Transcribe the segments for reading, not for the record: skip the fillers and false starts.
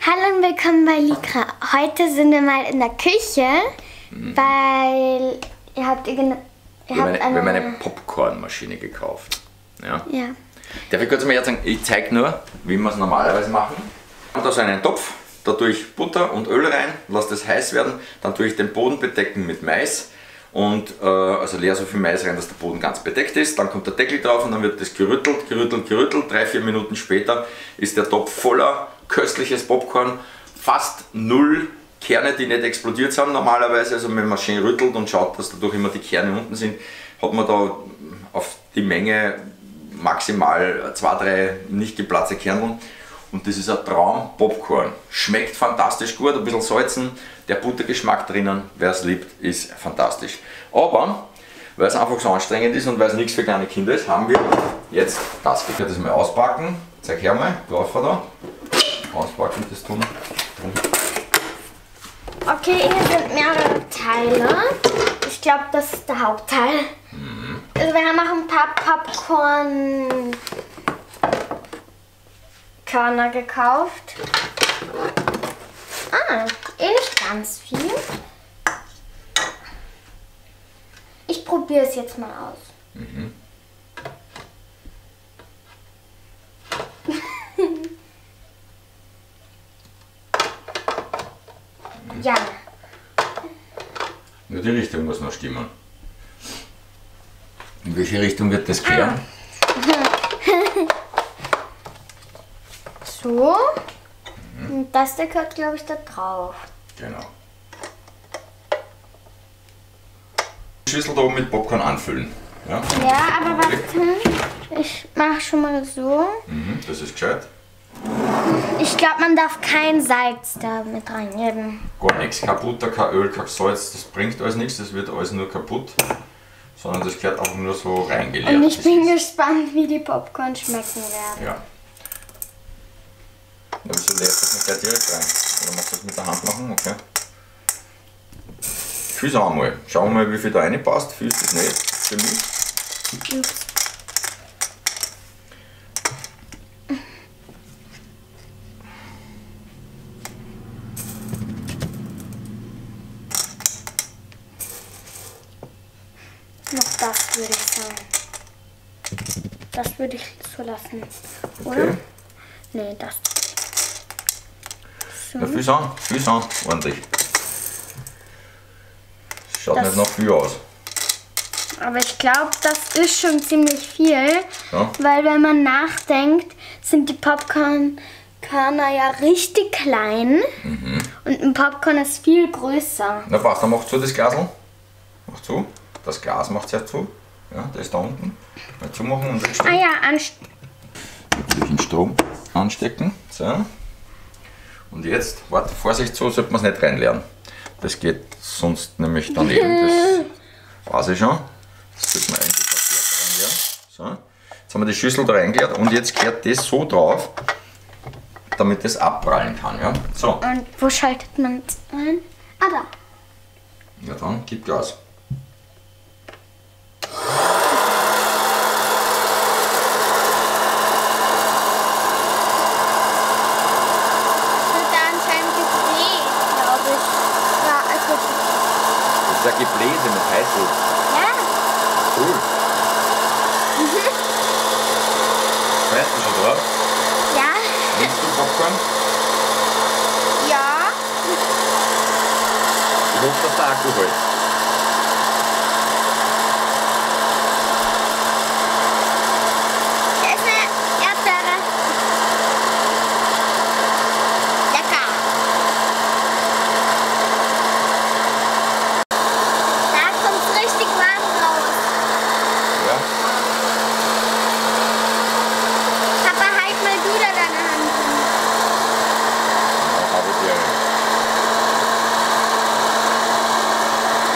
Hallo und willkommen bei Likra. Heute sind wir mal in der Küche, weil wir haben eine Popcornmaschine gekauft. Ja. Ja. Darf ich kurz mal sagen, ich zeige nur, wie wir es normalerweise machen. Und da so einen Topf, da tue ich Butter und Öl rein, lasse das heiß werden, dann tue ich den Boden bedecken mit Mais und also leer so viel Mais rein, dass der Boden ganz bedeckt ist. Dann kommt der Deckel drauf und dann wird das gerüttelt. 3-4 Minuten später ist der Topf voller köstliches Popcorn, fast 0 Kerne, die nicht explodiert sind normalerweise. Also wenn man schön rüttelt und schaut, dass dadurch immer die Kerne unten sind, hat man da auf die Menge maximal 2-3 nicht geplatzte Kernel. Und das ist ein Traum Popcorn. Schmeckt fantastisch gut, ein bisschen salzen, der Buttergeschmack drinnen, wer es liebt, ist fantastisch. Aber, weil es einfach so anstrengend ist und weil es nichts für kleine Kinder ist, haben wir jetzt das. Ich werde das mal auspacken. Zeig her mal, drauf da. Auspacken, das tun. Okay, hier sind mehrere Teile. Ich glaube, das ist der Hauptteil. Also wir haben auch ein paar Popcorn-Körner gekauft. Nicht ganz viel. Ich probiere es jetzt mal aus. Ja. Nur die Richtung muss noch stimmen. In welche Richtung wird das gehen? So. Und das der gehört, glaube ich, da drauf. Genau. Die Schüssel da oben mit Popcorn anfüllen. Ja, Ja, aber warte. Ich mache schon mal so. das ist gescheit. Ich glaube, man darf kein Salz da mit reingeben. Gar nichts. Kein Butter, kein Öl, kein Salz. Das bringt alles nichts. Das wird alles nur kaputt. Sondern das gehört einfach nur so reingeleert. Und ich bin gespannt, wie die Popcorn schmecken werden. Ja. Ja, wieso leerst du das nicht gleich direkt rein? Oder machst du das mit der Hand machen? Okay. Füß einmal. Schauen wir mal, wie viel da reinpasst. Füß das nicht für mich. Ups. Noch das würde ich sagen. Das würde ich so lassen. Oder? Okay. Nee, das. So. Ja, Füß an, ordentlich. Schaut Das- nicht nach viel aus. Aber ich glaube, das ist schon ziemlich viel. Ja. Weil wenn man nachdenkt, sind die Popcorn-Körner ja richtig klein. Und ein Popcorn ist viel größer. Na passt, dann mach zu das Glasl. Mach zu. Das Glas macht es zu. Ja, das ist da unten. Mal zumachen und wegstecken. Ah ja, Durch den Strom anstecken. So. Und jetzt, warte, Vorsicht, so sollte man es nicht reinleeren. Das geht sonst nämlich daneben. Das weiß ich schon. Das sollte man eigentlich auch reinleeren. So. Jetzt haben wir die Schüssel da reingeleert und jetzt kehrt das so drauf, damit das abprallen kann. Ja? So. Und wo schaltet man es ein? Ah, da. Ja, dann gib Gas. Wird da anscheinend gedreht, glaube ich. Ja, also, Das ist ja Gebläse mit Heißluft. ja. Cool. Weißt du schon drauf? Ja. Nimmst du Popcorn? Ja. Ich hoffe, dass der Akku hält. Da ist eine Erdbeere. Lecker. Da kommt es richtig warm raus. Ja? Papa, halt mal du da deine Hand hin. Ja, habe ich dir.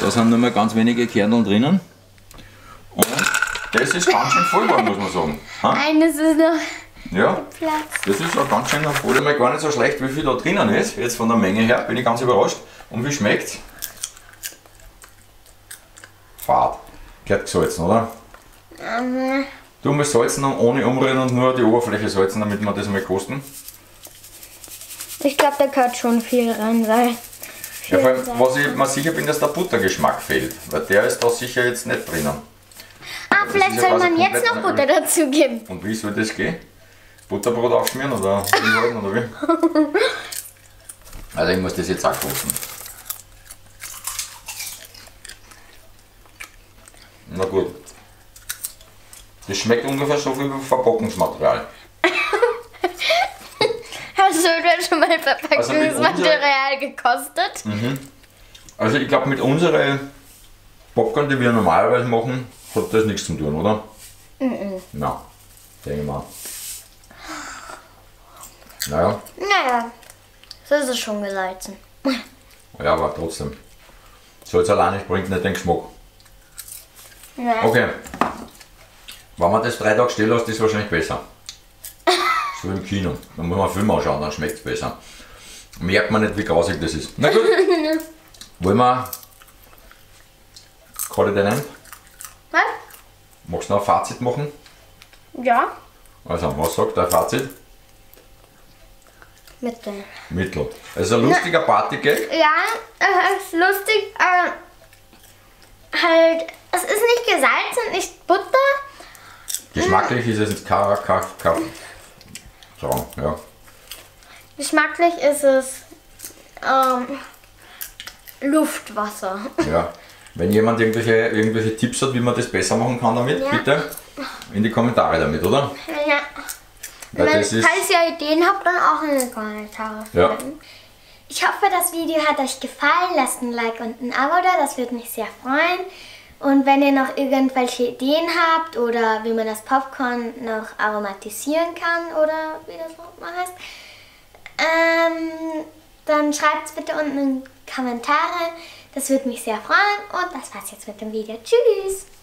Da sind nur mehr ganz wenige Kernel drinnen. Und das ist ganz schön voll geworden, muss man sagen. Ha? Eines ist noch Ja, Platz. das ist auch ganz schön voll. Mal gar nicht so schlecht, wie viel da drinnen ist. Jetzt von der Menge her bin ich ganz überrascht. Und wie schmeckt's? Fad. Gehört gesalzen, oder? Du musst salzen und ohne umrühren und nur die Oberfläche salzen, damit wir das mal kosten. Ich glaube, da gehört schon viel rein, weil. Ja, vor allem, was ich mir sicher bin, dass der Buttergeschmack fehlt. Weil der ist da sicher jetzt nicht drinnen. Vielleicht ist ja soll quasi man jetzt komplett noch Butter dazu geben. Und wie soll das gehen? Butterbrot aufschmieren oder hinhalten oder wie? Also ich muss das jetzt auch kosten. Na gut. Das schmeckt ungefähr so wie Verpackungsmaterial. Hast du denn schon mal Also mit Verpackungsmaterial gekostet? Also ich glaube mit unseren Popcorn, die wir normalerweise machen, hat das nichts zu tun, oder? Nein, denke ich mal. Naja, Naja, so ist es schon gesalzen. ja, aber trotzdem. Salz allein bringt nicht den Geschmack. Ja. Okay. Wenn man das 3 Tage stehen lässt, ist es wahrscheinlich besser. So im Kino. Dann muss man einen Film anschauen, dann schmeckt es besser. Merkt man nicht, wie grausig das ist. Na gut. Wollen wir Call it a night? Was? Magst du noch ein Fazit machen? Ja. Also, was sagt dein Fazit? Mittel. Mittel. Also ein lustiger Partygag. Ja, es ist lustig, aber halt, es ist nicht gesalzen, nicht Butter. Geschmacklich ist es ins so, ja. Geschmacklich ist es Luftwasser. Ja. Wenn jemand irgendwelche Tipps hat, wie man das besser machen kann damit, Ja. bitte in die Kommentare damit, oder? Ja. Weil das ist, Falls ihr Ideen habt, dann auch in die Kommentare. Ja. schreiben. Ich hoffe, das Video hat euch gefallen. Lasst ein Like und ein Abo da, das würde mich sehr freuen. Und wenn ihr noch irgendwelche Ideen habt oder wie man das Popcorn noch aromatisieren kann oder wie das auch mal heißt, dann schreibt es bitte unten in die Kommentare. Das würde mich sehr freuen. Und das war's jetzt mit dem Video. Tschüss!